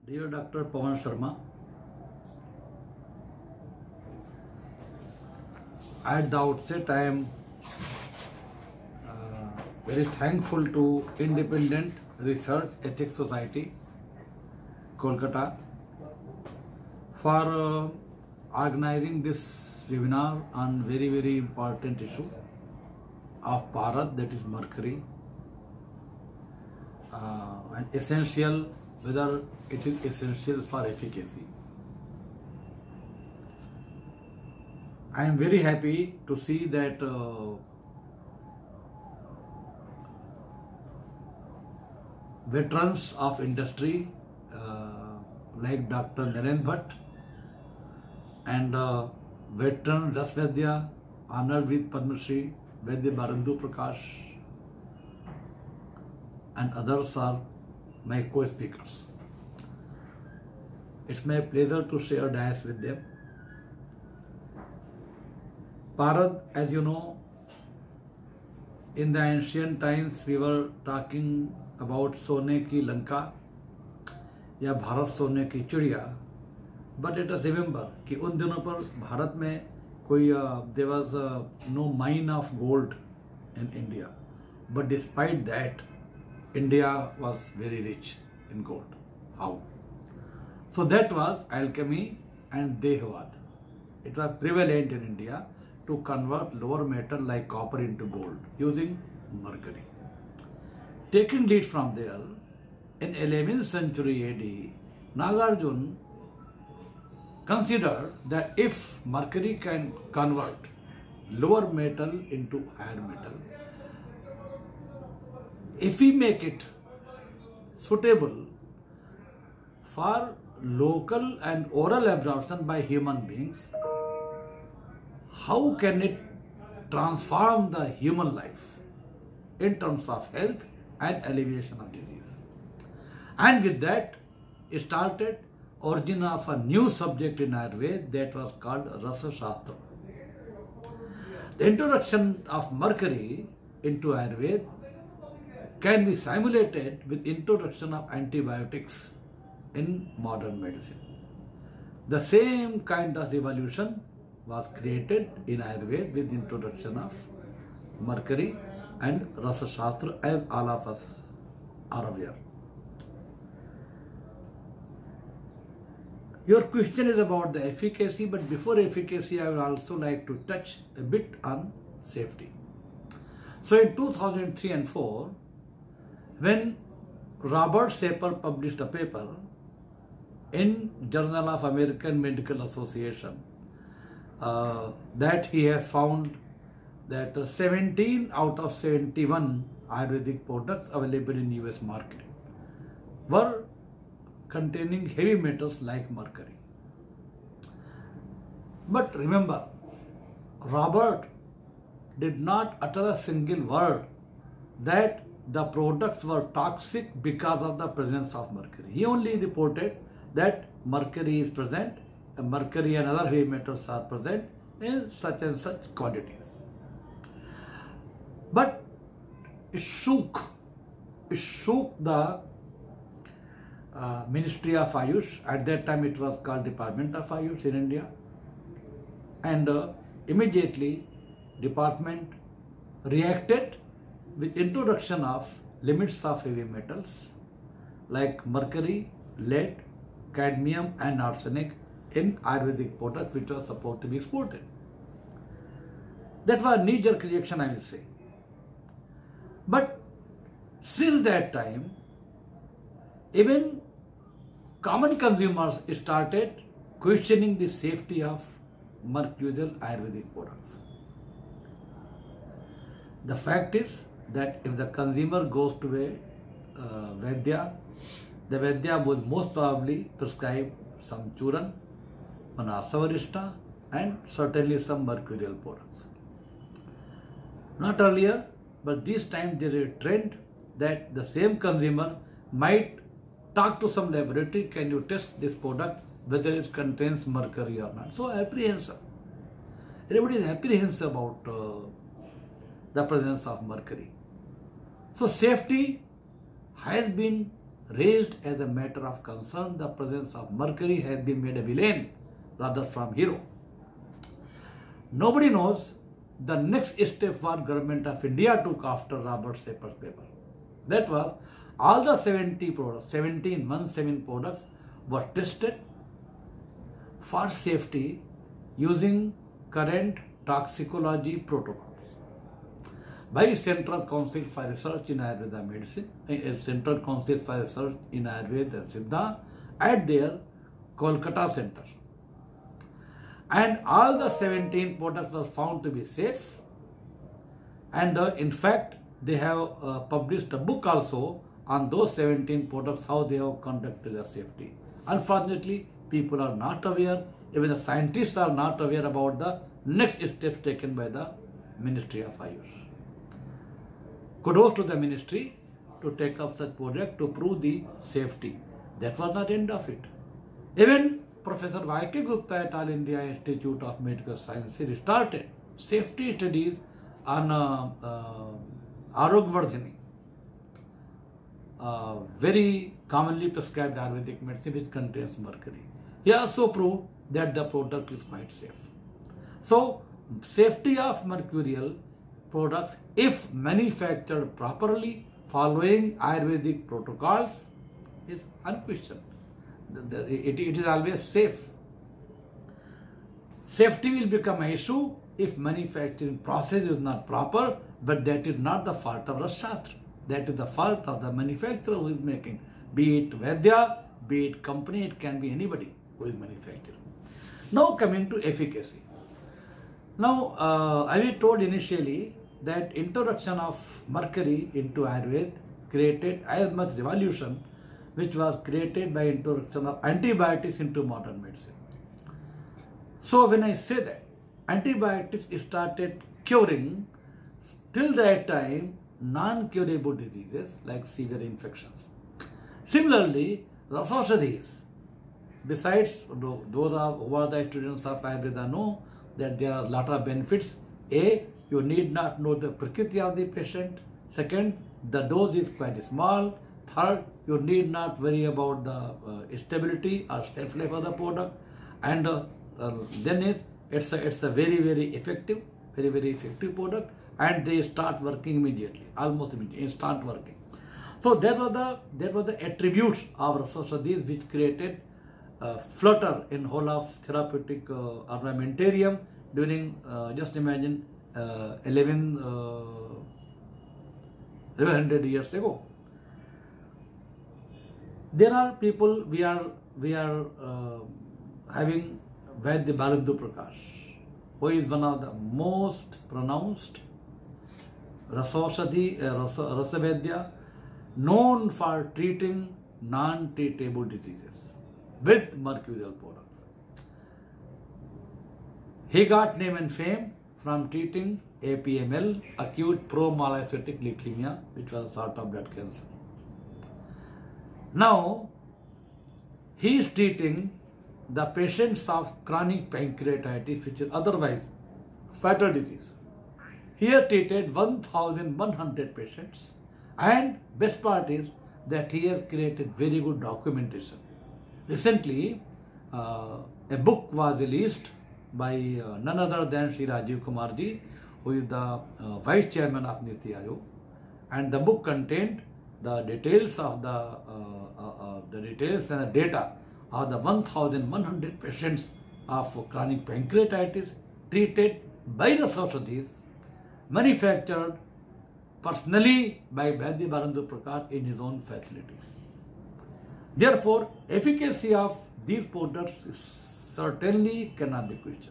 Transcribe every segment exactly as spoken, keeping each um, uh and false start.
Dear Doctor Pawan Sharma, at the outset I am uh, very thankful to Independent Research Ethics Society, Kolkata, for uh, organizing this webinar on very very important issue of Bharat, that is mercury, uh, and essential, whether it is essential for efficacy. I am very happy to see that uh, veterans of industry uh, like Doctor Naren Bhatt and uh, veteran Das Vaidya, honored with Padma Shri, Vaidya Barandu Prakash, and others are my co-speakers. It's my pleasure to share dais with them. Bharat, as you know, in the ancient times we were talking about सोने की लंका या भारत सोने की चिड़िया, but let us remember कि उन दिनों पर भारत में कोई uh, there was uh, no mine of gold in India, but despite that India was very rich in gold. How? So that was alchemy and Dehavad. It was prevalent in India to convert lower metal like copper into gold using mercury. Taking lead from there, in eleventh century A D, Nagarjuna considered that if mercury can convert lower metal into higher metal, if we make it suitable for local and oral absorption by human beings, how can it transform the human life in terms of health and alleviation of disease? And with that, it started origin of a new subject in Ayurveda that was called Rasa Shastra. The introduction of mercury into Ayurveda can be simulated with introduction of antibiotics in modern medicine. The same kind of revolution was created in Ayurveda with the introduction of mercury and Rasa Shastra, as all of us are aware. Your question is about the efficacy, but before efficacy, I would also like to touch a bit on safety. So in two thousand three and four, when Robert Sapir published a paper in Journal of American Medical Association, uh, that he has found that seventeen out of seventy-one Ayurvedic products available in U S market were containing heavy metals like mercury. But remember, Robert did not utter a single word that the products were toxic because of the presence of mercury. He only reported that mercury is present, and mercury and other heavy metals are present in such and such quantities. But it shook, it shook the uh, Ministry of Ayush. At that time it was called Department of Ayush in India, and uh, immediately department reacted with introduction of limits of heavy metals like mercury, lead, cadmium and arsenic in Ayurvedic products which was supposed to be exported. That was a knee-jerk reaction, I will say. But since that time, even common consumers started questioning the safety of mercurial Ayurvedic products. The fact is that if the consumer goes to a uh, Vaidya, the Vaidya would most probably prescribe some Churan, Manasavarishta, and certainly some mercurial products. Not earlier, but this time there is a trend that the same consumer might talk to some laboratory, can you test this product whether it contains mercury or not. So apprehensive. Everybody is apprehensive about uh, the presence of mercury. So safety has been raised as a matter of concern. The presence of mercury has been made a villain rather from hero. Nobody knows the next step what government of India took after Robert Sapir's paper. That was all the seventy products, seventeen, one seven products were tested for safety using current toxicology protocols by Central Council for Research in Ayurveda Medicine, a Central Council for Research in Ayurveda and Siddha at their Kolkata Center. And all the seventeen products were found to be safe. And uh, in fact, they have uh, published a book also on those seventeen products, how they have conducted their safety. Unfortunately, people are not aware, even the scientists are not aware about the next steps taken by the Ministry of Ayush. Kudos to the ministry to take up such project to prove the safety. That was not the end of it. Even Professor Y K Gupta at All India Institute of Medical Sciences started safety studies on uh, uh, Arogvardhini, uh, very commonly prescribed Ayurvedic medicine which contains mercury. He also proved that the product is quite safe. So, safety of mercurial products, if manufactured properly following Ayurvedic protocols, is unquestioned. The, the, it, it is always safe. Safety will become an issue if manufacturing process is not proper, but that is not the fault of the Shastra. That is the fault of the manufacturer who is making. Be it Vaidya, be it company, it can be anybody who is manufacturing. Now coming to efficacy. Now, uh, I was told initially that introduction of mercury into Ayurveda created as much revolution which was created by introduction of antibiotics into modern medicine. So when I say that antibiotics started curing till that time non-curable diseases like severe infections. Similarly, Rasaushadhis, besides those are, who are the students of Ayurveda know that there are a lot of benefits. A, you need not know the prakriti of the patient. Second, the dose is quite small. Third, you need not worry about the uh, stability or shelf life of the product. And uh, uh, then is it's a, it's a very very effective, very very effective product, and they start working immediately, almost immediately, start working. So that was the that was the attributes of Rasaushadhis which created uh, flutter in whole of therapeutic uh, armamentarium during uh, just imagine uh, eleven hundred years ago. There are people, we are we are uh, having Vaidya Balindu Prakash, who is one of the most pronounced Rasaushadhi, uh, Rasa, Rasavedya, known for treating non-treatable diseases with mercurial products. He got name and fame from treating A P M L, acute promyelocytic leukemia, which was a sort of blood cancer. Now, he is treating the patients of chronic pancreatitis, which is otherwise fatal disease. Here treated one thousand one hundred patients, and best part is that he has created very good documentation. Recently, uh, a book was released by uh, none other than Sri Rajiv Kumar Ji, who is the uh, Vice Chairman of Niti Aayog, and the book contained the details of the uh, uh, uh, the details and the data of the one thousand one hundred patients of chronic pancreatitis treated by the Rasaushadhis, manufactured personally by Vaidya Balindu Prakash in his own facilities. Therefore, efficacy of these products certainly cannot be questioned.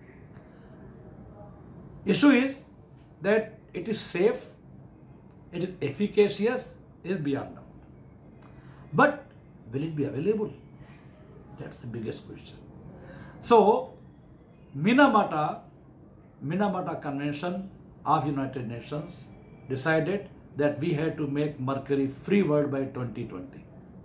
Issue is that it is safe, it is efficacious, is beyond doubt. But will it be available? That's the biggest question. So, Minamata, Minamata Convention of United Nations decided that we had to make mercury free world by twenty twenty.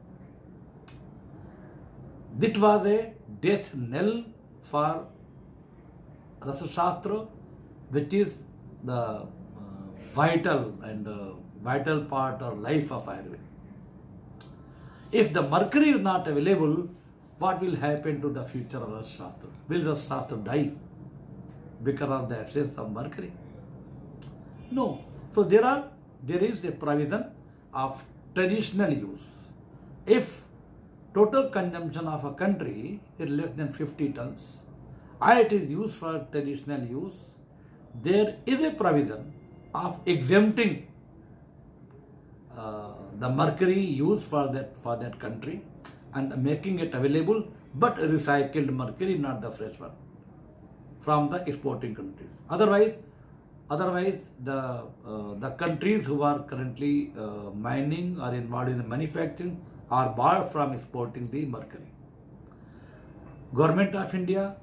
This was a death knell for Rasa Shastra, which is the uh, vital and uh, vital part or life of Ayurveda. If the mercury is not available, what will happen to the future of Rasa Shastra? Will the Shastra die because of the absence of mercury? No. So there are there is a provision of traditional use. If total consumption of a country is less than fifty tons and it is used for traditional use, there is a provision of exempting uh, the mercury used for that for that country and making it available, but recycled mercury, not the fresh one, from the exporting countries. Otherwise, otherwise the uh, the countries who are currently uh, mining or involved in the manufacturing are barred from exporting the mercury. Government of India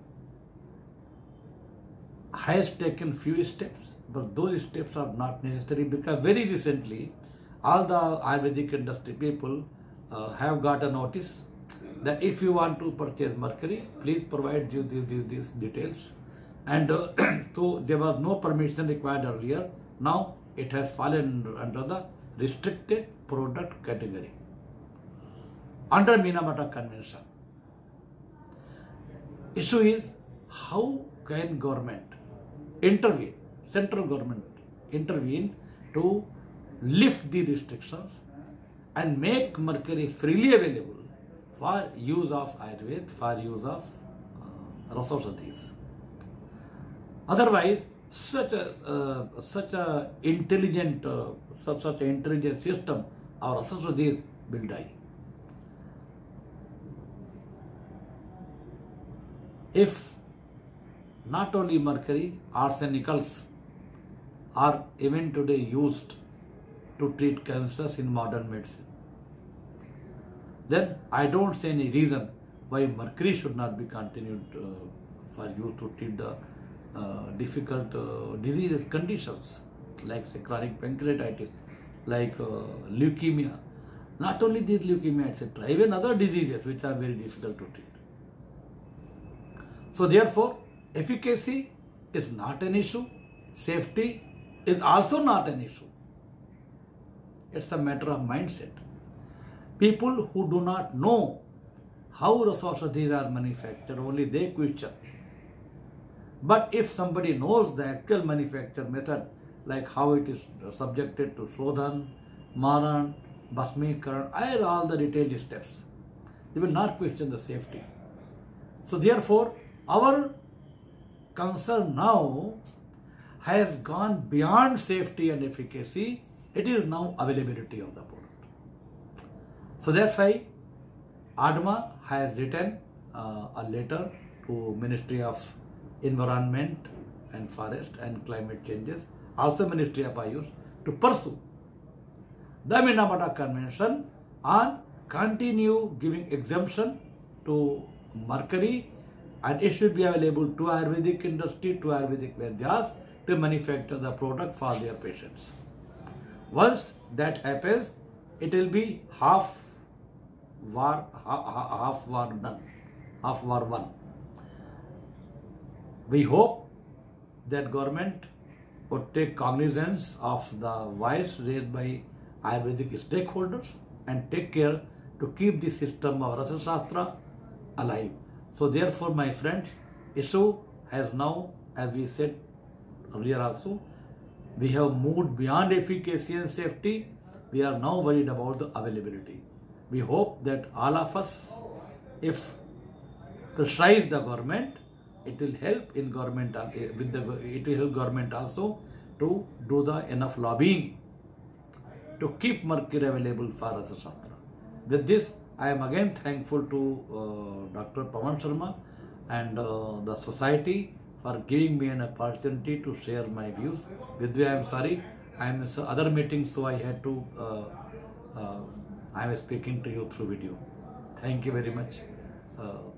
has taken few steps, but those steps are not necessary because very recently all the Ayurvedic industry people uh, have got a notice that if you want to purchase mercury, please provide you these, these, these details. And uh, so there was no permission required earlier. Now it has fallen under the restricted product category under Minamata Convention. Issue is how can government intervene, central government intervene to lift the restrictions and make mercury freely available for use of Ayurveda, for use of uh, Rasaushadhis. Otherwise, such a uh, such a intelligent uh, such such an intelligent system of Rasaushadhis will die. If not only mercury, arsenicals are even today used to treat cancers in modern medicine, then I don't see any reason why mercury should not be continued uh, for use to treat the uh, difficult uh, diseases, conditions like say, chronic pancreatitis, like uh, leukemia. Not only this leukemia, et cetera, even other diseases which are very difficult to treat. So therefore, efficacy is not an issue. Safety is also not an issue. It's a matter of mindset. People who do not know how Rasaushadhis are manufactured, only they question. But if somebody knows the actual manufacture method, like how it is subjected to Shodhan, Maran, Bhasmikaran, and all the detailed steps, they will not question the safety. So therefore, our concern now has gone beyond safety and efficacy. It is now availability of the product. So that's why A D M A has written uh, a letter to Ministry of Environment and Forest and Climate Changes, also Ministry of Ayush, to pursue the Minamata Convention and continue giving exemption to mercury, and it should be available to Ayurvedic industry, to Ayurvedic Vaidyas to manufacture the product for their patients. Once that happens, it will be half war, half war done, half war won. We hope that government would take cognizance of the voice raised by Ayurvedic stakeholders and take care to keep the system of Rasa Shastra alive. So therefore, my friends, issue has now, as we said earlier also, we have moved beyond efficacy and safety. We are now worried about the availability. We hope that all of us, if precise the government, it will help in government, with the, it will help government also to do the enough lobbying to keep mercury available for Rasa Shastra. With this, I am again thankful to uh, Doctor Pawan Sharma and uh, the society for giving me an opportunity to share my views. With you, I am sorry, I am in other meetings, so I had to, uh, uh, I am speaking to you through video. Thank you very much. Uh,